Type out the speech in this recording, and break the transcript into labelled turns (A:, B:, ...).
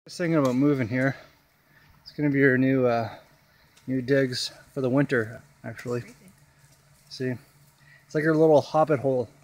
A: Just thinking about moving here. It's gonna be your new digs for the winter, actually. See, it's like your little hobbit hole.